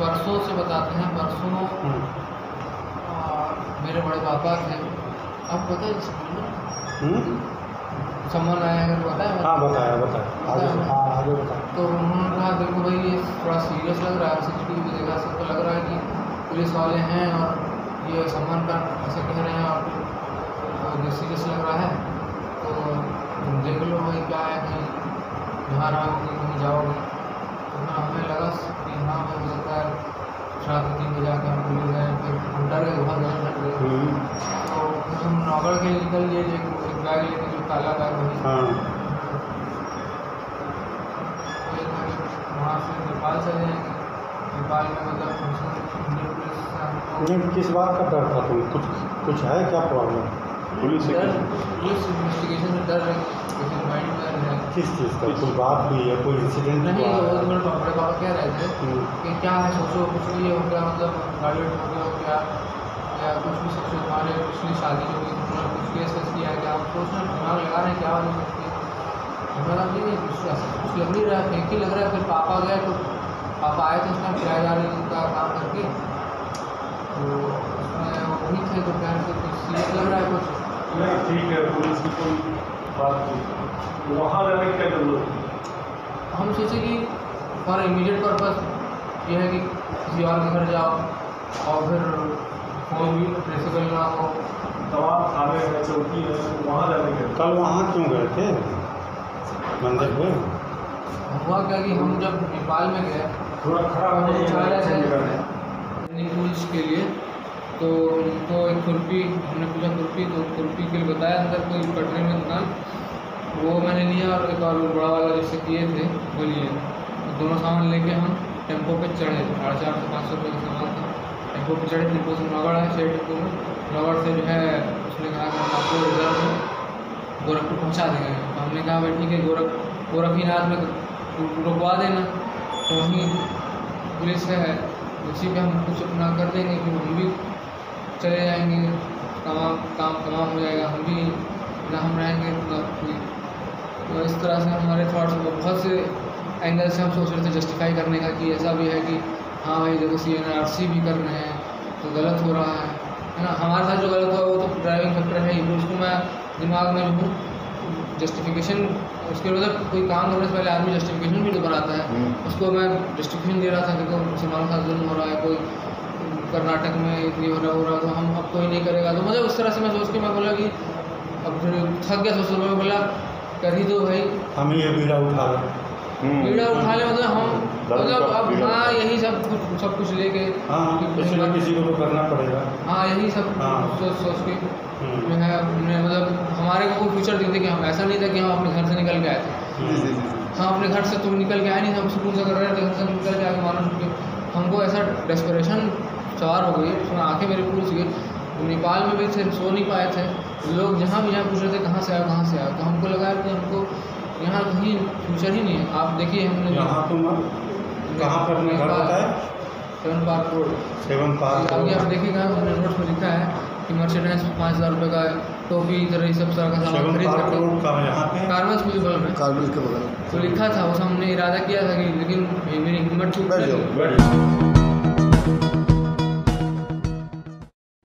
परसों से बताते हैं। परसों मेरे बड़े पापा थे, अब पता है सम्मान आया अगर बताया। हाँ बताया आगे आगे बताया। तो उन्होंने कहा देखो भाई ये थोड़ा सीरियस लग रहा है, CCTV की जगह से तो लग रहा है कि पुलिस वाले हैं और ये सम्मान का ऐसे कह रहे हैं और सीरियस लग रहा है, तो देख लो भाई क्या है, कहीं यहाँ कहीं जाओगे। तो हमें लगा कि हाँ भाई हो सकता है रात 3 बजे आके हम पुलिस गए, फिर हम डर गए, बहुत ज़्यादा डर गए। तो फिर हम नौगढ़ के निकल लिए, एक बैग लेके जो काला बैग वही, वहाँ से नेपाल चले जाएंगे। नेपाल में मतलब पुलिस किस बात का डर था तुम? कुछ है क्या प्रॉब्लम? पुलिस इन्वेस्टिगेशन में डर है, किसी माइंड में है। किस चीज़ का? कोई बात हुई है, कोई इंसिडेंट नहीं, हुआ? वो मेरे बड़े पापा कह रहे थे कि क्या है, सोचो कुछ भी हो गया, मतलब गाड़ी हो गया हो गया या कुछ भी सोचो, हमारे पिछली शादी हो गई, मतलब कुछ केस किया गया, आप सोच रहे दिमाग लगा रहे हैं क्या हो सकती है। हमारा नहीं कुछ लग नहीं रहा है, फेंक ही लग रहा है। फिर पापा गए तो पापा आए थे उस टाइम किराएदारी का काम करके, तो उसमें वो वही थे, तो कह रहे थे कुछ सीरियस लग रहा है कुछ। नहीं ठीक है, पुलिस की कोई बात नहीं, वहाँ रहने की क्या जरूरत है? हम सोचे कि फॉर इमीडिएट पर्पस ये है कि किसी और के घर जाओ और फिर फोन भी ट्रेसेबल ना हो। तमाम थाने है, चौकी है, वहाँ रहने के। कल वहाँ क्यों गए थे मंदिर में? हुआ क्या कि हम जब नेपाल में गए थोड़ा खराब हो टूल्स के लिए, तो उनको एक खुरपी, हमने पूछा खुरपी, तो खुरपी के लिए बताया अंदर कोई कटरे में दुकान, वो मैंने लिया और एक और बड़ा वाला जैसे किए थे वो लिए। दोनों सामान लेके हम टेम्पो पे चढ़े, 450 से 500 रुपये का सामान था। टेम्पो पे चढ़े, टेम्पो से नौगढ़ है, शेयर टेम्पो में नौगढ़ से जो है उसने कहा कि हम आपको रिजर्व में गोरखपुर पहुँचा देंगे। तो हमने कहा भाई ठीक है, गोरखनाथ में रुकवा देना, तो वहीं पुलिस है, उसी पे हम कुछ अपना कर देंगे, फिर हम भी चले जाएंगे, काम हो जाएगा, हम भी ना हम रहेंगे। तो इस तरह से हमारे थॉट्स बहुत से एंगल से हम सोच रहे थे जस्टिफाई करने का, कि ऐसा भी है कि हाँ भाई देखो CNRC भी कर रहे हैं तो गलत हो रहा है ना। हमारे साथ जो गलत हुआ वो तो ड्राइविंग फैक्टर है ही, उसको मैं दिमाग में जो जस्टिफिकेशन, उसके मतलब कोई काम करने से पहले आदमी जस्टिफिकेशन भी तो बनाता है, उसको मैं जस्टिफिकेशन दे रहा था कि तो मुसलमानों के साथ जुल्म हो रहा है, कोई कर्नाटक में इतनी हो रहा तो हम अब कोई नहीं करेगा। तो मतलब उस तरह से मैं सोच के मैं बोला कि अब फिर थक गया सोच, मैं बोला कर ही दो भाई, हम ये बीड़ा उठा ले, मतलब हम मतलब अब हाँ यही सब कुछ लेके किसी को तो करना पड़ेगा। हाँ यही सब सोच के जो है हमने मतलब हमारे को कोई फ्यूचर दिखते कि हम ऐसा नहीं था कि हम अपने घर से निकल के आए थे। हाँ अपने घर से तुम निकल के आए नहीं, हम सुकून से कर रहे थे, घर से निकल के आके मानो हमको ऐसा डेस्परेशन सवार हो गई, उसमें आँखें मेरी पूरी सी गई। नेपाल में भी थे, सो नहीं पाए थे लोग, जहाँ भी यहाँ पूछ रहे थे कहाँ से आए, तो हमको लगा कि हमको यहाँ कहीं फ्यूचर ही नहीं है। आप देखिए हमने यहाँ तुम कहाँ पर अपने घर बताया? 7 पार्क रोड। 7 पार्क आगे आप देखिएगा हमने नोट पर लिखा है कि मर्चेंडाइज 5000 रुपये का टोपी इधर ये सब तरह का सामान खरीद सकते हैं। कार्मल्स के बगल में तो लिखा था, उस हमने इरादा किया था कि, लेकिन मेरी हिम्मत टूट गई।